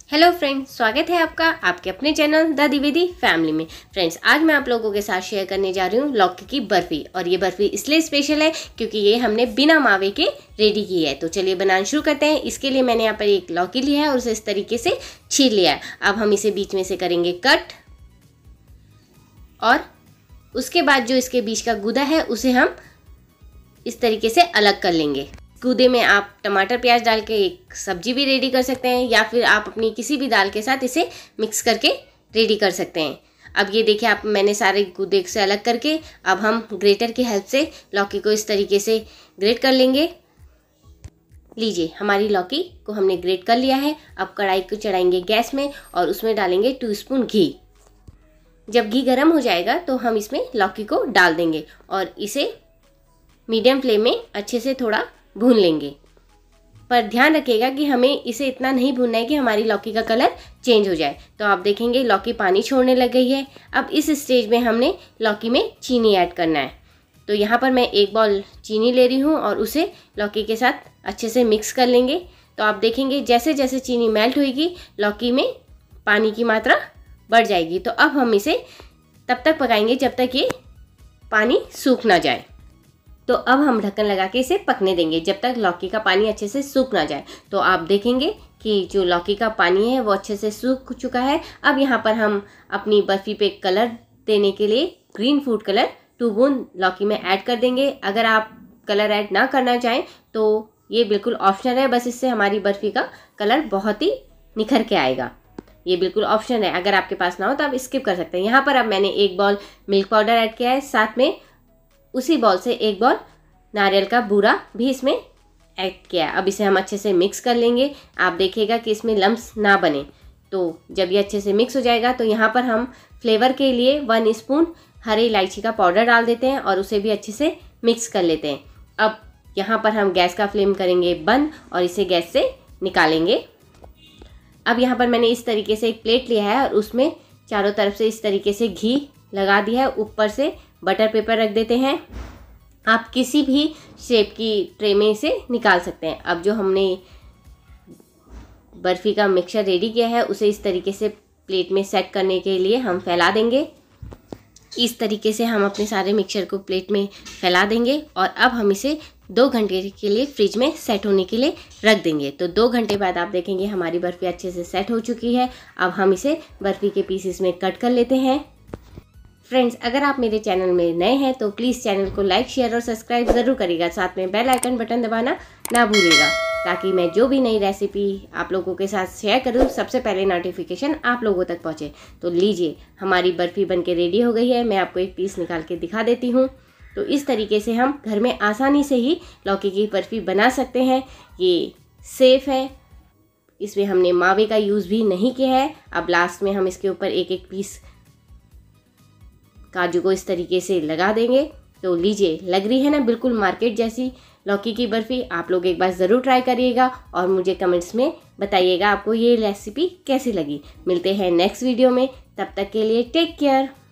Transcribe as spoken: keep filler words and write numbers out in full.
Hello friends, स्वागत है आपका आपके अपने चैनल द द्विवेदी फैमिली में। फ्रेंड्स, आज मैं आप लोगों के साथ शेयर करने जा रही हूँ लौकी की बर्फ़ी। और ये बर्फ़ी इसलिए स्पेशल है क्योंकि ये हमने बिना मावे के रेडी की है। तो चलिए बनाना शुरू करते हैं। इसके लिए मैंने यहाँ पर एक लौकी लिया है और उसे इस तरीके से छील लिया है। अब हम इसे बीच में से करेंगे कट और उसके बाद जो इसके बीच का गूदा है उसे हम इस तरीके से अलग कर लेंगे। गूदे में आप टमाटर प्याज डाल के एक सब्जी भी रेडी कर सकते हैं या फिर आप अपनी किसी भी दाल के साथ इसे मिक्स करके रेडी कर सकते हैं। अब ये देखिए, आप मैंने सारे गूदे से अलग करके अब हम ग्रेटर की हेल्प से लौकी को इस तरीके से ग्रेट कर लेंगे। लीजिए, हमारी लौकी को हमने ग्रेट कर लिया है। अब कढ़ाई को चढ़ाएंगे गैस में और उसमें डालेंगे टू स्पून घी। जब घी गर्म हो जाएगा तो हम इसमें लौकी को डाल देंगे और इसे मीडियम फ्लेम में अच्छे से थोड़ा भून लेंगे। पर ध्यान रखिएगा कि हमें इसे इतना नहीं भूनना है कि हमारी लौकी का कलर चेंज हो जाए। तो आप देखेंगे लौकी पानी छोड़ने लग गई है। अब इस स्टेज में हमने लौकी में चीनी ऐड करना है। तो यहाँ पर मैं एक बॉल चीनी ले रही हूँ और उसे लौकी के साथ अच्छे से मिक्स कर लेंगे। तो आप देखेंगे जैसे जैसे चीनी मेल्ट होगी लौकी में पानी की मात्रा बढ़ जाएगी। तो अब हम इसे तब तक पकाएंगे जब तक ये पानी सूख ना जाए। तो अब हम ढक्कन लगा के इसे पकने देंगे जब तक लौकी का पानी अच्छे से सूख ना जाए। तो आप देखेंगे कि जो लौकी का पानी है वो अच्छे से सूख चुका है। अब यहाँ पर हम अपनी बर्फ़ी पे कलर देने के लिए ग्रीन फूड कलर टू बूंद लौकी में ऐड कर देंगे। अगर आप कलर ऐड ना करना चाहें तो ये बिल्कुल ऑप्शनल है, बस इससे हमारी बर्फ़ी का कलर बहुत ही निखर के आएगा। ये बिल्कुल ऑप्शन है, अगर आपके पास ना हो तो आप स्किप कर सकते हैं। यहाँ पर अब मैंने एक बॉल मिल्क पाउडर ऐड किया है, साथ में उसी बॉल से एक बॉल नारियल का बूरा भी इसमें ऐड किया है। अब इसे हम अच्छे से मिक्स कर लेंगे। आप देखिएगा कि इसमें लम्स ना बने। तो जब ये अच्छे से मिक्स हो जाएगा तो यहाँ पर हम फ्लेवर के लिए वन स्पून हरी इलायची का पाउडर डाल देते हैं और उसे भी अच्छे से मिक्स कर लेते हैं। अब यहाँ पर हम गैस का फ्लेम करेंगे बंद और इसे गैस से निकालेंगे। अब यहाँ पर मैंने इस तरीके से एक प्लेट लिया है और उसमें चारों तरफ से इस तरीके से घी लगा दिया है। ऊपर से बटर पेपर रख देते हैं। आप किसी भी शेप की ट्रे में इसे निकाल सकते हैं। अब जो हमने बर्फ़ी का मिक्सचर रेडी किया है उसे इस तरीके से प्लेट में सेट करने के लिए हम फैला देंगे। इस तरीके से हम अपने सारे मिक्सचर को प्लेट में फैला देंगे और अब हम इसे दो घंटे के लिए फ्रिज में सेट होने के लिए रख देंगे। तो दो घंटे बाद आप देखेंगे हमारी बर्फ़ी अच्छे से सेट हो चुकी है। अब हम इसे बर्फ़ी के पीसेस में कट कर लेते हैं। फ्रेंड्स, अगर आप मेरे चैनल में नए हैं तो प्लीज़ चैनल को लाइक शेयर और सब्सक्राइब ज़रूर करिएगा। साथ में बेल आइकन बटन दबाना ना भूलिएगा ताकि मैं जो भी नई रेसिपी आप लोगों के साथ शेयर करूं सबसे पहले नोटिफिकेशन आप लोगों तक पहुंचे। तो लीजिए, हमारी बर्फ़ी बनके रेडी हो गई है। मैं आपको एक पीस निकाल के दिखा देती हूँ। तो इस तरीके से हम घर में आसानी से ही लौकी की बर्फ़ी बना सकते हैं। ये सेफ़ है, इसमें हमने मावे का यूज़ भी नहीं किया है। अब लास्ट में हम इसके ऊपर एक एक पीस काजू को इस तरीके से लगा देंगे। तो लीजिए, लग रही है ना बिल्कुल मार्केट जैसी लौकी की बर्फ़ी। आप लोग एक बार ज़रूर ट्राई करिएगा और मुझे कमेंट्स में बताइएगा आपको ये रेसिपी कैसी लगी। मिलते हैं नेक्स्ट वीडियो में, तब तक के लिए टेक केयर।